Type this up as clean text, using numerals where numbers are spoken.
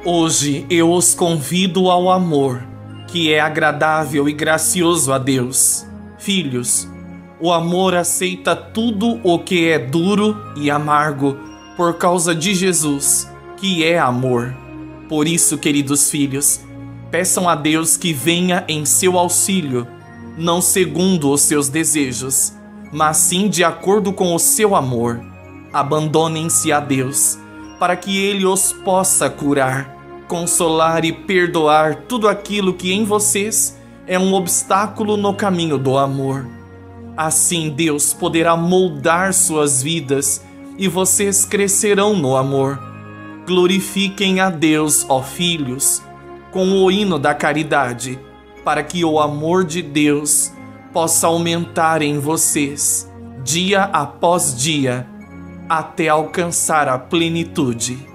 Hoje eu os convido ao amor, que é agradável e gracioso a Deus. Filhos, o amor aceita tudo o que é duro e amargo por causa de Jesus, que é amor. Por isso, queridos filhos, peçam a Deus que venha em seu auxílio, não segundo os seus desejos, mas sim de acordo com o seu amor. Abandonem-se a Deus, para que Ele os possa curar, consolar e perdoar tudo aquilo que em vocês é um obstáculo no caminho do amor. Assim Deus poderá moldar suas vidas e vocês crescerão no amor. Glorifiquem a Deus, ó filhos, com o hino da caridade, para que o amor de Deus possa aumentar em vocês, dia após dia, até alcançar a plenitude.